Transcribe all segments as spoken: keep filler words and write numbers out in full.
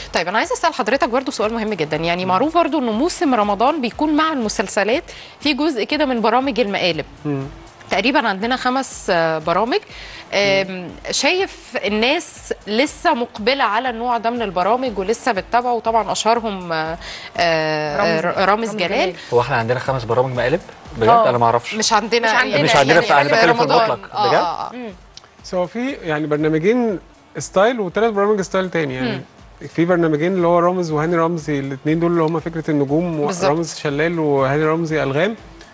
طيب انا عايزه اسال حضرتك برضو سؤال مهم جدا، يعني معروف برضو انه موسم رمضان بيكون مع المسلسلات في جزء كده من برامج المقالب. م. تقريبا عندنا خمس برامج. شايف الناس لسه مقبله على النوع ده من البرامج ولسه بتتابعه، وطبعا اشهرهم رامز, رامز جلال. هو احنا عندنا خمس برامج مقالب بجد؟ انا ما اعرفش. مش عندنا مش عندنا, يعني مش عندنا يعني في رمضان في المطلق بجد. اه اه بس هو في يعني برنامجين ستايل وثلاث برامج ستايل تاني يعني. م. في برنامجين اللي هو رامز وهاني رمزي، الاثنين دول اللي هم فكره النجوم، رامز شلال وهاني رمزي الغام.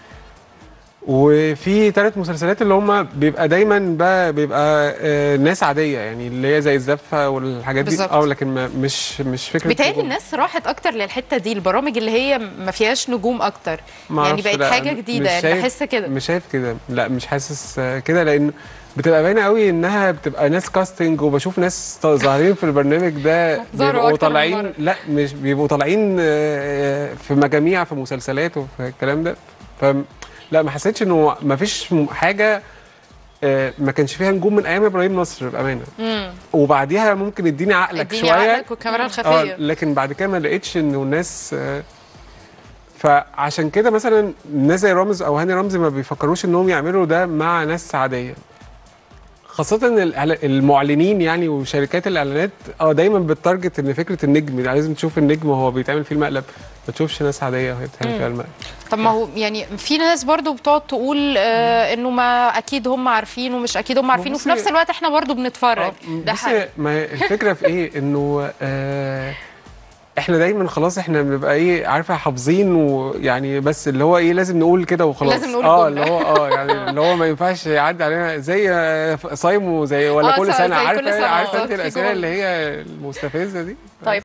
وفي ثلاث مسلسلات اللي هم بيبقى دايما بقى بيبقى آه ناس عاديه، يعني اللي هي زي الزفه والحاجات دي. اه لكن ما مش مش فكره. بيتهيألي الناس راحت اكتر للحته دي، البرامج اللي هي ما فيهاش نجوم اكتر، يعني بقت حاجه جديده. يعني بحس كده. مش شايف كده، لا مش حاسس كده، لان بتبقى باينه قوي انها بتبقى ناس كاستنج، وبشوف ناس ظاهرين في البرنامج ده بيبقوا طالعين، لا مش بيبقوا طالعين في مجاميع في مسلسلات وفي الكلام ده. ف لا ما حسيتش انه ما فيش حاجه ما كانش فيها نجوم من ايام ابراهيم نصر بامانه. مم. وبعديها ممكن اديني عقلك اديني شويه، اديني عقلك والكاميرا الخفيه. اه لكن بعد كده ما لقيتش انه الناس آه فعشان كده مثلا ناس زي رامز او هاني رمزي ما بيفكروش انهم يعملوا ده مع ناس عاديه، خاصة المعلنين يعني وشركات الاعلانات اه دايما بتارجت ان فكره النجم لازم تشوف النجم وهو بيتعمل فيه المقلب، ما تشوفش ناس عاديه وهي بتعمل فيها المقلب. طب ما هو يعني في ناس برضو بتقعد تقول آه انه ما اكيد هم عارفين ومش اكيد هم عارفين، وفي نفس الوقت احنا برضو بنتفرج. ده حقيقي. ما الفكره في ايه؟ انه آه احنا دايما خلاص احنا بنبقى ايه عارفه حافظين، ويعني بس اللي هو ايه لازم نقول كده وخلاص. لازم نقول اه اللي هو اه يعني اللي هو ما ينفعش يعدي علينا زي صايمو زي ولا كل سنه. عارفه عارفه انت الاسئله اللي هي المستفزه دي. طيب